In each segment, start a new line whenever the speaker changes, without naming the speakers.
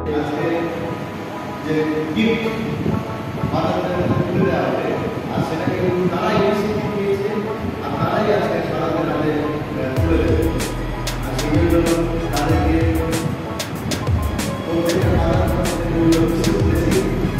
আজকে যে গিফট মাতাদের তুলে দেওয়া হবে আর সেটাকে কিন্তু তারাই বেশি দিয়েছে আর তারাই আজকে সারাদিন আমাদের তুলে দেবে আর সেই জন্য তাদেরকে প্রত্যেকটা মাতাদের খুশি করতেছি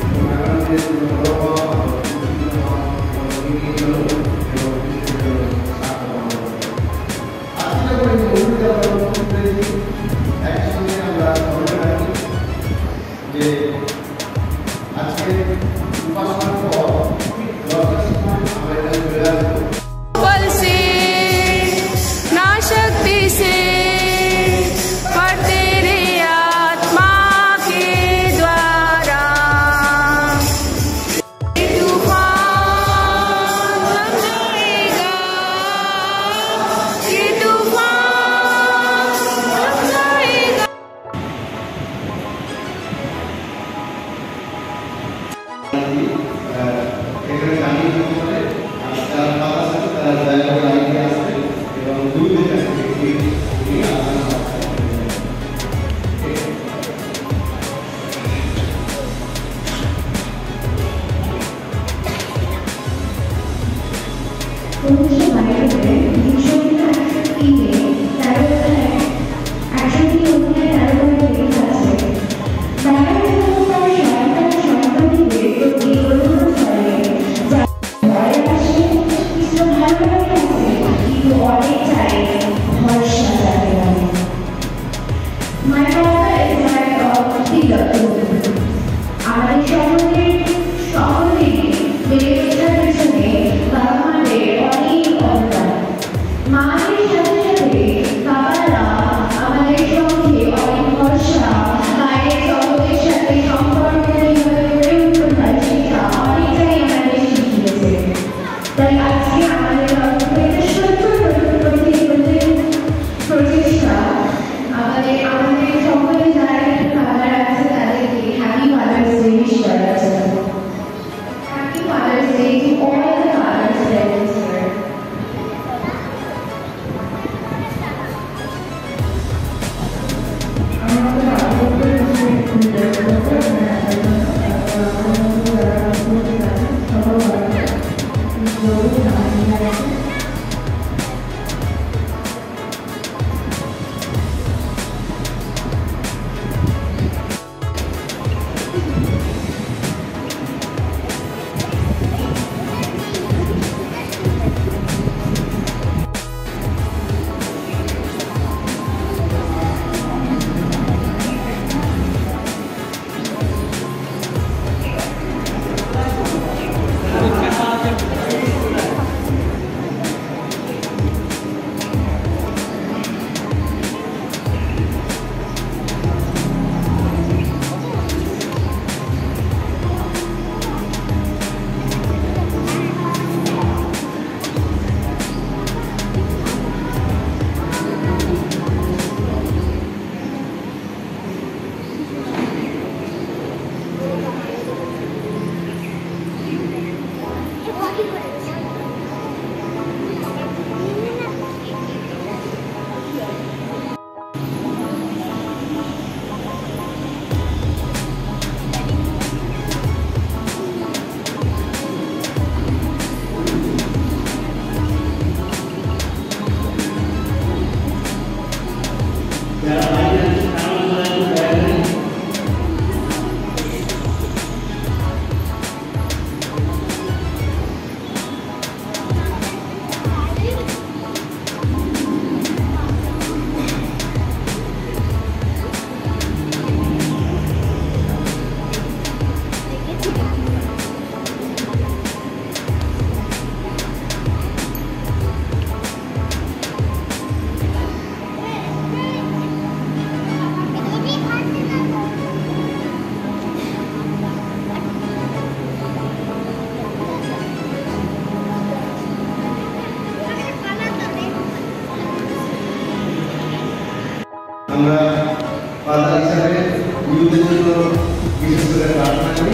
আমরা ফাদার হিসাবে ইউথদের জন্য বিশেষ করে প্রার্থনা করি।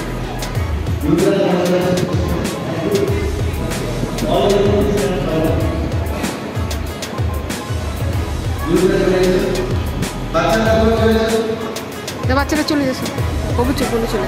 ইউথরা বাচ্চারা চলে
বাচ্চারা চলে যাচ্ছে, কবু চুপ বলে চলে।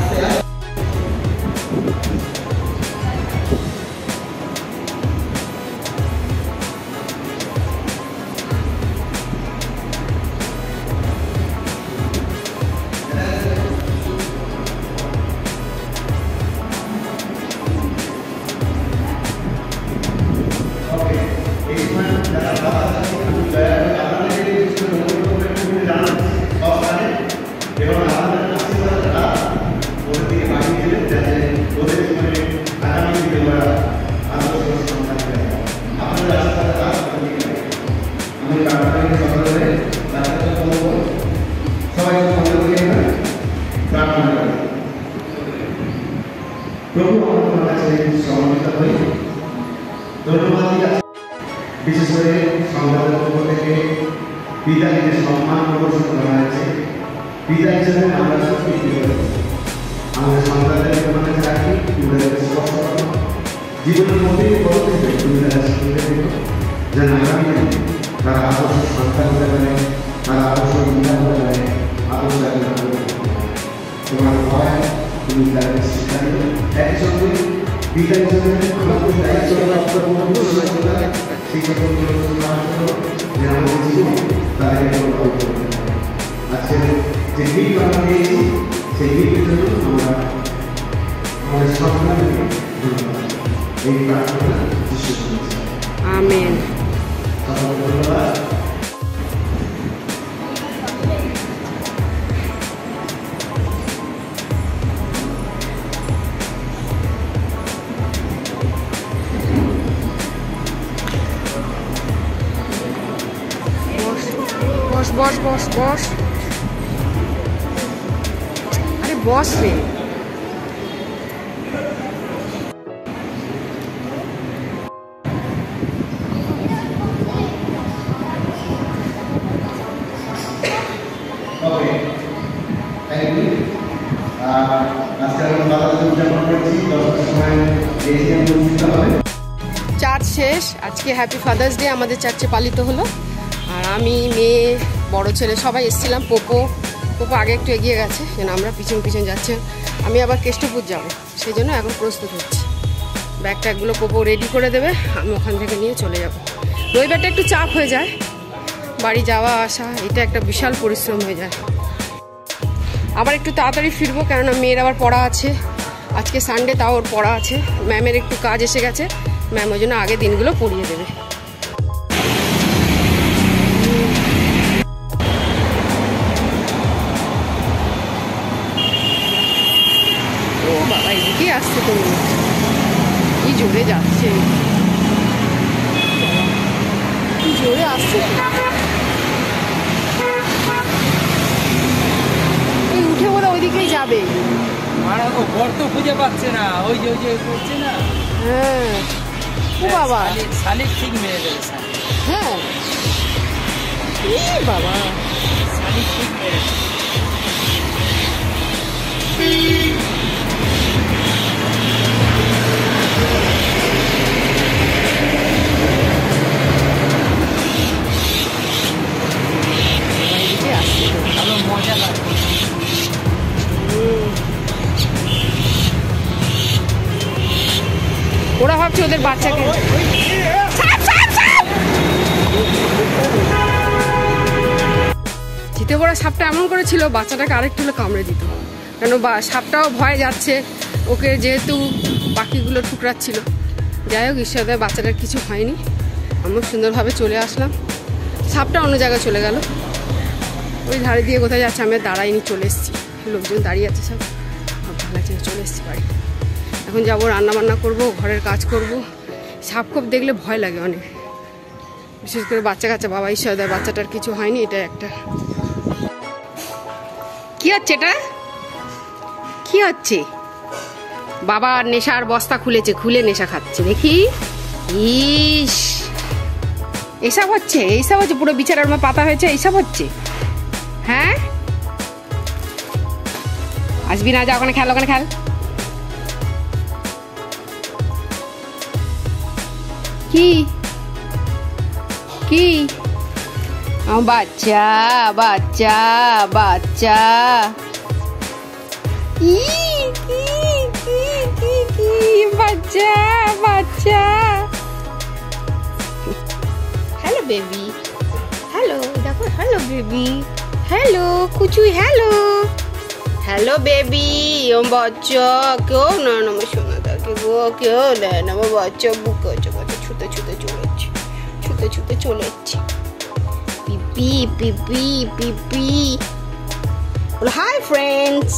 বিশেষ করে সংবাদের পক্ষ থেকে পিতাকে সম্মান প্রদর্শন করা হয়েছে। পিতা হিসেবে আমরা সত্যি আমাদের সন্তানদের মনে রাখি, স্পষ্ট জীবনের মধ্যেই বড় থেকে যেন আগামী তারা আদর্শ সন্তান হতে পারে, তারা আদর্শ পিতা হতে পারে, আদর্শ তোমার ভয় তুমি তাদের শিক্ষা দিবে। একই সঙ্গে পিতা হিসেবে আমাদের দায়িত্ব আজকে যে গিফট আমরা পেয়েছি সেই গিফটের জন্য আমরা আমাদের সন্তানকে ধন্যবাদ, এই প্রার্থনা যিশু করেছি।
আমেন।
ধন্যবাদ।
বস বস বস, আরে বস রে। চার্চ শেষ, আজকে হ্যাপি ফাদার্স ডে আমাদের চার্চে পালিত হলো। আর আমি, মেয়ে, বড় ছেলে সবাই এসেছিলাম। পোপো আগে একটু এগিয়ে গেছে, যেন আমরা পিছন পিছন যাচ্ছি। আমি আবার কেষ্টপুর যাব, সেই জন্য এখন প্রস্তুত হচ্ছি। ব্যাগ ট্যাগগুলো পোপো রেডি করে দেবে, আমি ওখান থেকে নিয়ে চলে যাব। রবিবারটা একটু চাপ হয়ে যায়, বাড়ি যাওয়া আসা, এটা একটা বিশাল পরিশ্রম হয়ে যায়। আবার একটু তাড়াতাড়ি ফিরবো, কেননা মেয়ের আবার পড়া আছে। আজকে সানডে, তাও ওর পড়া আছে। ম্যামের একটু কাজ এসে গেছে, ম্যাম ওই জন্য আগে দিনগুলো পড়িয়ে দেবে। ও বাবা, এদিকেই আসছে তো, কি জোরে যাচ্ছে, কি জোরে আসছে। এই উঠে বলে ওইদিকেই যাবে।
গর্ত খুঁজে পাচ্ছে না, ওই যে করছে না।
হ্যাঁ, ও বাবা,
শালিক ঠিক মেরে দেবে।
হ্যাঁ, বাবা,
শালিক ঠিক মেরে দেবে। ভালো মজা লাগবে।
ওরা ভাবছে ওদের বাচ্চাকে। চিতে বড় সাপটা এমন করেছিল, বাচ্চাটাকে আরেকটু হলে কামড়ে দিত। কেন সাপটাও ভয়ে যাচ্ছে ওকে, যেহেতু পাখিগুলো ঠুকরাচ্ছিল। যাই হোক, ঈশ্বরের বাচ্চাটার কিছু হয়নি, আমরা সুন্দরভাবে চলে আসলাম। সাপটা অন্য জায়গায় চলে গেল, ওই ধারে দিয়ে কোথায় যাচ্ছে, আমি দাঁড়াইনি, চলে এসেছি। লোকজন দাঁড়িয়ে আছে, সব ভালো লাগছে, চলে এসেছি বাড়ি। এখন যাবো, রান্নাবান্না করব, ঘরের কাজ করব। সাপ খোপ দেখলে ভয় লাগে অনেক, বিশেষ করে বাচ্চা কাচ্চা। বাবা ঈশ্বর দেয় বাচ্চাটার কিছু হয়নি, এটা একটা। কি হচ্ছে এটা, কি হচ্ছে? বাবা নেশার বস্তা খুলেছে, খুলে নেশা খাচ্ছে, দেখি। ইস, এইসব হচ্ছে, এইসব হচ্ছে, পুরো বিছানার মধ্যে পাতা হয়েছে, এইসব হচ্ছে। হ্যাঁ, আসবি না, যা ওখানে খেল, ওখানে খেল। কি কি বাচ্চা বাচ্চা বাচ্চা ই কি কি কি কি বাচ্চা বাচ্চা হ্যালো বেবি হ্যালো দেখো হ্যালো বেবি হ্যালো কুচুই হ্যালো হ্যালো বেবি ও বাচ্চা কেউ না আমার শোনা থাকে গো কেউ নেয় না আমার বাচ্চা বুক করছে ছুতে ছুতে চলে যাচ্ছে ছুতে ছুতে চলে যাচ্ছে পিপি পিপি পিপি well hi friends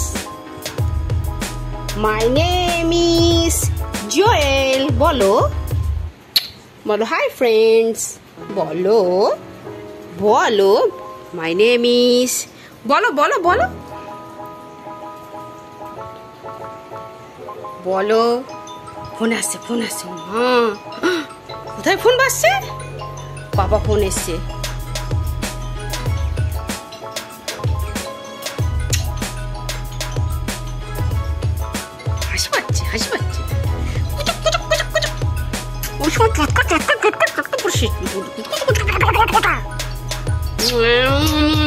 my name is Joel বলো বলো hi friends বলো বলো my name is বলো বলো বলো বলো ফোন আসছে হ্যাঁ কোথায় ফোন বাজছে বাবা ফোন এসছে হাসি পাচ্ছে ওই সময় চটকা